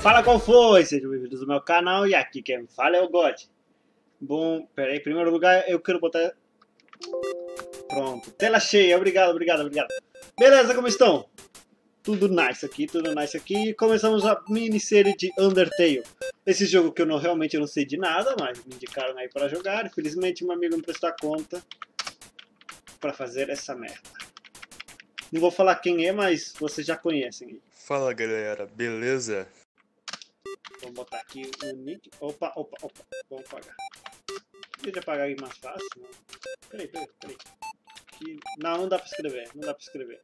Fala qual foi, sejam bem-vindos ao meu canal e aqui quem fala é o God. Bom, peraí, em primeiro lugar eu quero botar... Pronto, tela cheia, obrigado. Beleza, como estão? Tudo nice aqui. Começamos a minissérie de Undertale. Esse jogo que eu realmente não sei de nada, mas me indicaram aí para jogar. Infelizmente meu amigo me prestou a conta para fazer essa merda. Não vou falar quem é, mas vocês já conhecem. Fala galera, beleza? Vou botar aqui o nick. Opa. Vamos apagar. Deixa eu apagar aqui mais fácil. Não. Peraí. Aqui. Não dá pra escrever.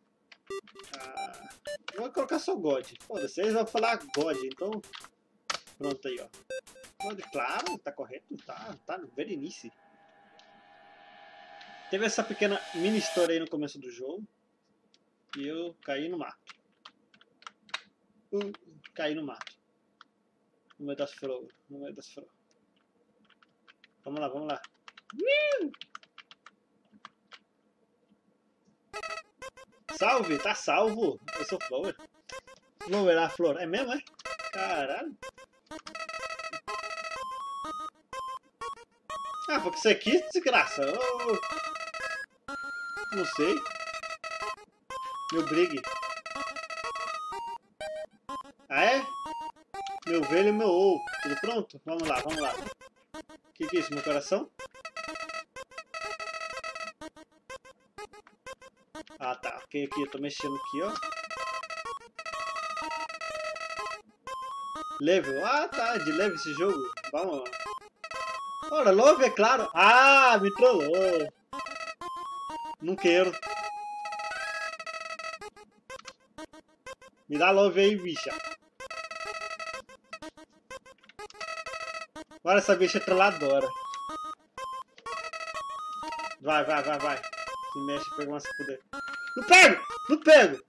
Vou colocar só God. Foda-se, eles vão falar God, então. Pronto aí, ó. God, claro, tá correto. Tá no verinice. Teve essa pequena mini história aí no começo do jogo. E eu caí no mato. No meio das flores. Vamos lá. Salve, tá salvo. Eu sou Flower. Flower, a flor. É mesmo, é? Caralho. Ah, porque isso aqui, desgraça. Não sei. Meu brigue. Ah, é? Meu velho e meu ovo. Tudo pronto? Vamos lá. Que é isso, meu coração? Ah, tá. Ok, aqui. Eu tô mexendo aqui, ó. Level. Ah, tá. De level esse jogo. Vamos. Ora, love, é claro. Ah, me trollou. Não quero. Me dá love aí, bicha. Olha essa bicha trolladora. Vai. Se mexe, pega uma se puder. Não pego!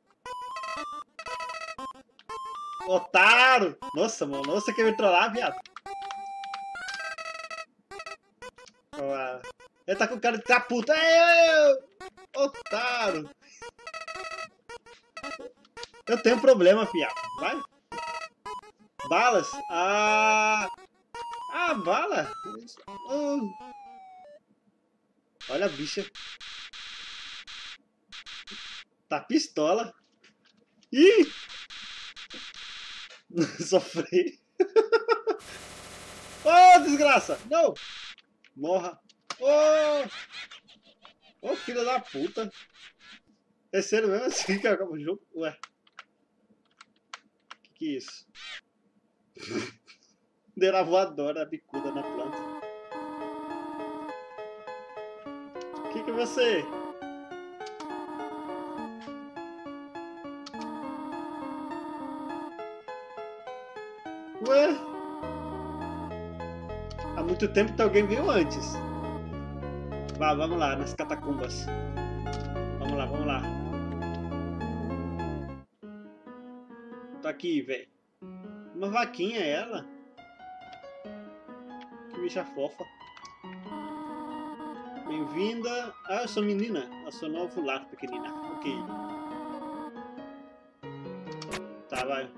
Otário! Nossa, mano. Você quer me trollar, viado? Ele tá com cara de tá puta. Otário! Eu tenho um problema, fiado. Vai. Balas? Bala? Olha a bicha. Tá pistola. Ih! Sofri. Desgraça! Não! Morra. Filha da puta. É sério mesmo assim que acaba o jogo? Ué. Que é isso? Deu a voadora, a bicuda na planta. Que é você? Ué? Há muito tempo que alguém veio antes. Vamos lá, nas catacumbas. Vamos lá. Tá aqui, velho. Uma vaquinha, ela. Que bicha fofa. Bem-vinda. Ah, eu sou menina. Eu sou novo lar, pequenina. Ok. Tá, vai.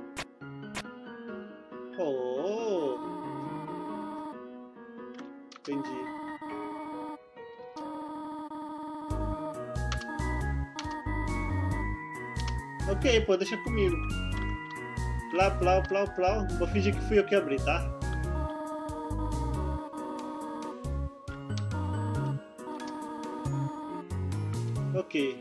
Entendi. Ok, pô, deixa comigo. Plau. Vou fingir que fui eu que abri, tá? Ok.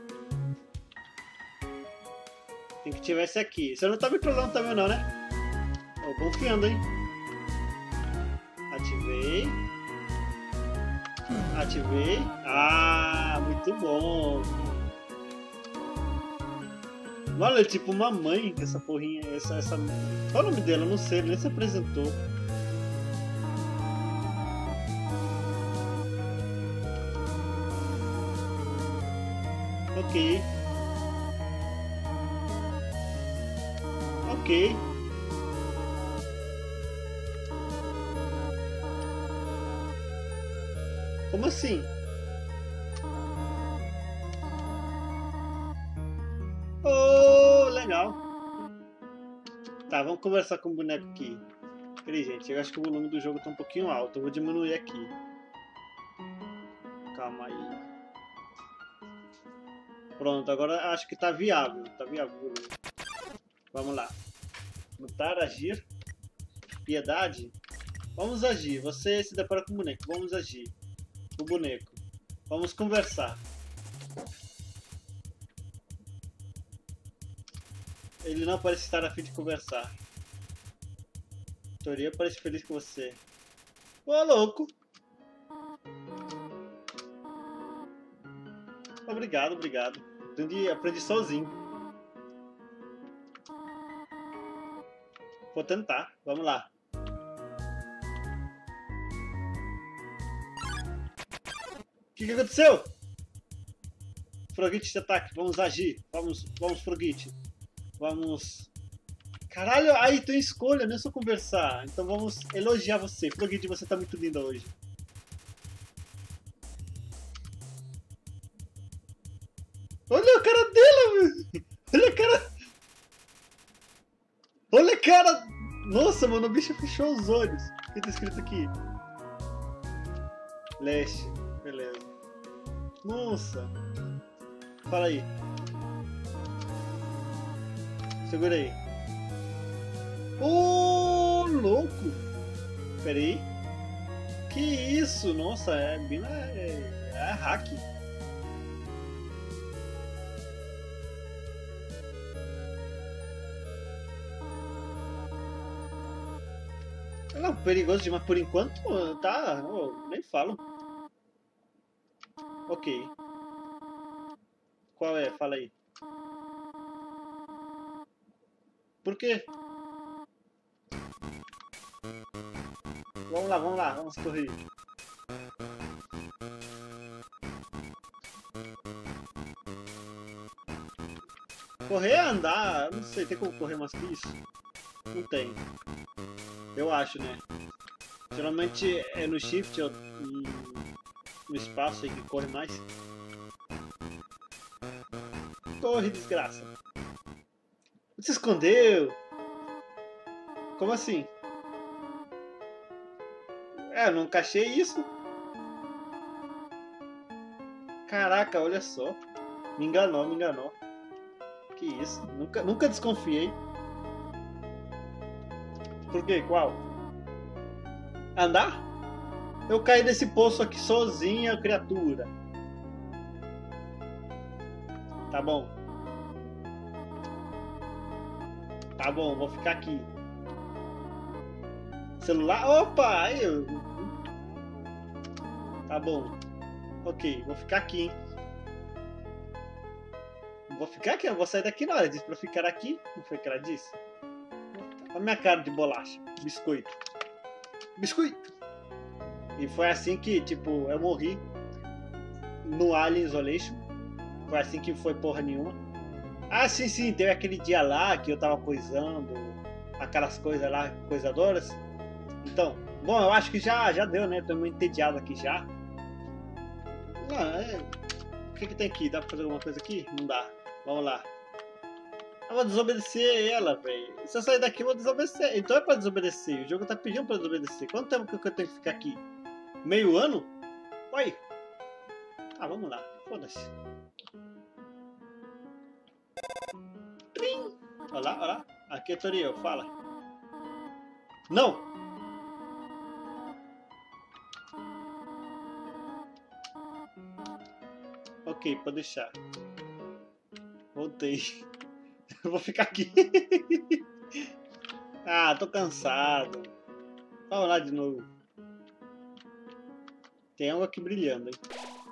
Tem que tirar esse aqui. Você não tá me trollando também não, né? Tô confiando, hein? Ativei. Ah, muito bom. Olha, é tipo uma mãe, essa porrinha. Essa... Qual é o nome dela? Eu não sei, nem se apresentou. Ok. Como assim? Oh, legal. Tá, vamos conversar com o boneco aqui. Peraí, gente, eu acho que o volume do jogo tá um pouquinho alto. Eu vou diminuir aqui. Calma aí. Pronto, agora acho que tá viável. Tá viável o volume. Vamos lá. Lutar, agir. Piedade. Vamos agir. Você se depara com o boneco. Vamos agir. O boneco. Vamos conversar. Ele não parece estar a fim de conversar. Toria parece feliz com você. Ô, louco! Obrigado, obrigado. Aprendi sozinho. Vou tentar. Vamos lá. O que aconteceu? Frogit de ataque. Vamos agir. Vamos, Frogit. Vamos... Caralho, aí tem escolha, não é só conversar. Então vamos elogiar você. Frogit, você tá muito linda hoje. Olha a cara dela, velho. Olha a cara... Olha a cara... Nossa, mano, o bicho fechou os olhos. O que tá escrito aqui? Leste. Beleza. Nossa. Fala aí. Segura aí. Ô, louco! Pera aí. Que isso? Nossa, é hack. Não, perigoso demais por enquanto. Tá, nem falo. Ok. Qual é? Fala aí. Por quê? Vamos lá, vamos correr. Correr, andar, não sei, tem como correr mais que isso? Não tem. Eu acho, né? Geralmente é no shift ou no espaço aí que corre mais. Corre, desgraça. Você escondeu? Como assim? Eu nunca achei isso. Caraca, olha só. Me enganou, me enganou. Que isso? Nunca desconfiei. Por quê? Qual? Andar? Eu caí desse poço aqui sozinha, criatura. Tá bom. Tá bom, vou ficar aqui. Celular? Opa! Aí eu... Tá bom. Ok, vou ficar aqui, hein? Vou ficar aqui, eu vou sair daqui na hora. Disse pra ficar aqui. Não foi o que ela disse? Olha a minha cara de bolacha. Biscoito. Biscoito! E foi assim que, tipo, eu morri no Alien Isolation. Foi assim que foi porra nenhuma. Ah, sim, teve aquele dia lá que eu tava coisando aquelas coisas lá, coisadoras. Então, bom, eu acho que já deu, né? Tô meio entediado aqui já. O que tem aqui? Dá pra fazer alguma coisa aqui? Não dá. Vamos lá. Eu vou desobedecer ela, velho. Se eu sair daqui, eu vou desobedecer. Então é pra desobedecer. O jogo tá pedindo pra desobedecer. Quanto tempo que eu tenho que ficar aqui? Meio ano? Oi. Ah, vamos lá. Foda-se. Trim. Olha lá. Aqui é Toriel, fala. Não! Ok, pode deixar. Voltei. Eu vou ficar aqui. Ah, tô cansado. Vamos lá de novo. Tem algo aqui brilhando, hein?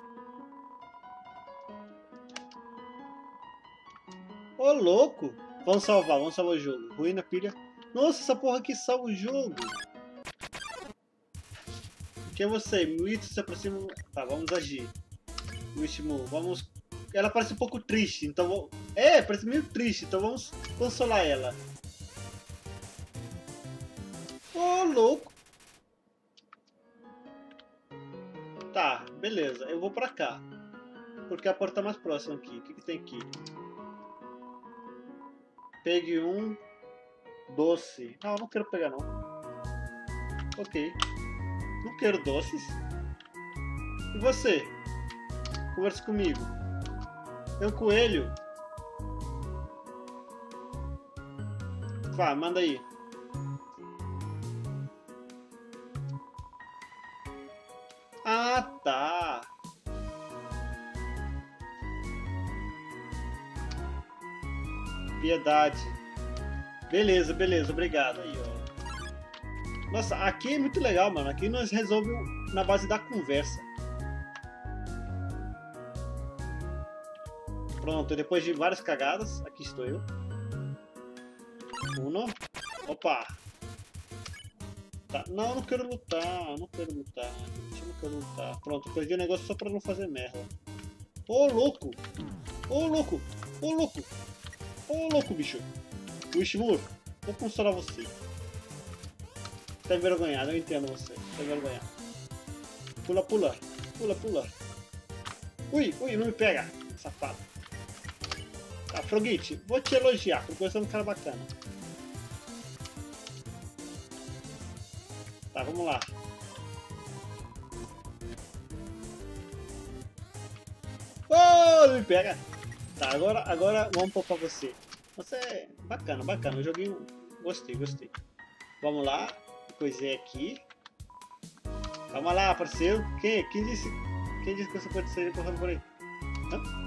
Ô, louco! Vamos salvar o jogo. Ruína, pilha. Nossa, essa porra aqui salva o jogo. Quem é você? Muito se aproxima. Tá, vamos agir. Último, vamos. Ela parece um pouco triste, então vou. Parece meio triste, então vamos consolar ela. Ô, louco! Tá, beleza, eu vou pra cá. Porque a porta tá mais próxima aqui. O que tem aqui? Pegue um. Doce. Não, não quero pegar não. Ok. Não quero doces. E você? Conversa comigo. Tem um coelho? Vá, manda aí. Ah, tá. Piedade. Beleza, beleza, obrigado. Aí, ó. Nossa, aqui é muito legal, mano. Aqui nós resolvemos na base da conversa. Pronto, depois de várias cagadas, aqui estou eu. Uno. Opa. Tá. Não, não quero lutar, não quero lutar. Eu não quero lutar. Pronto, perdi o negócio só pra não fazer merda. Ô, louco. Ô, louco. Ô, louco. Ô, louco, bicho. Wishmur, vou consolar você. Tá envergonhado, eu entendo você. Tá envergonhado. Pula, pula. Pula, pula. Ui, ui, não me pega, safado. Tá, Frogit, vou te elogiar, porque você é um cara bacana. Tá, vamos lá. Oh, não me pega. Tá, agora vamos poupar você. Você é bacana, bacana. O joguinho, gostei, gostei. Vamos lá, coisei aqui. Calma lá, parceiro. Quem disse que você pode sair correndo por aí? Hã?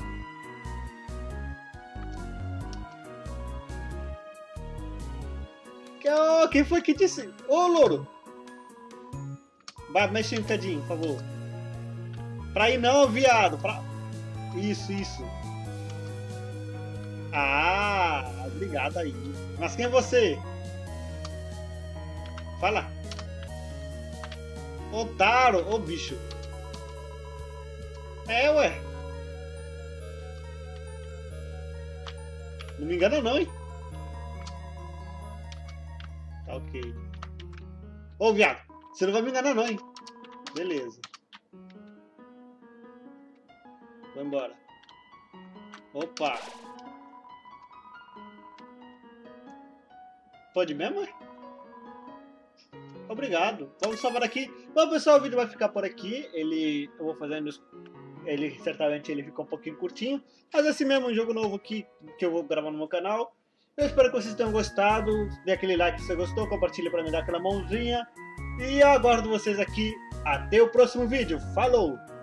Quem foi que disse? Ô, louro! Vai, mexe um cadinho, por favor. Pra aí não, viado. Pra... Isso, isso. Ah, obrigado aí. Mas quem é você? Fala. Otário, ô bicho. É, ué. Não me engana não, hein? Tá ok. Ô, viado. Você não vai me enganar não, hein? Beleza. Vou embora. Opa. Pode mesmo, é? Obrigado. Vamos salvar aqui. Bom, pessoal, o vídeo vai ficar por aqui. Eu vou fazendo... certamente ele ficou um pouquinho curtinho. Mas assim mesmo, um jogo novo aqui que eu vou gravar no meu canal. Eu espero que vocês tenham gostado. Dê aquele like se você gostou. Compartilhe para me dar aquela mãozinha. E eu aguardo vocês aqui. Até o próximo vídeo. Falou!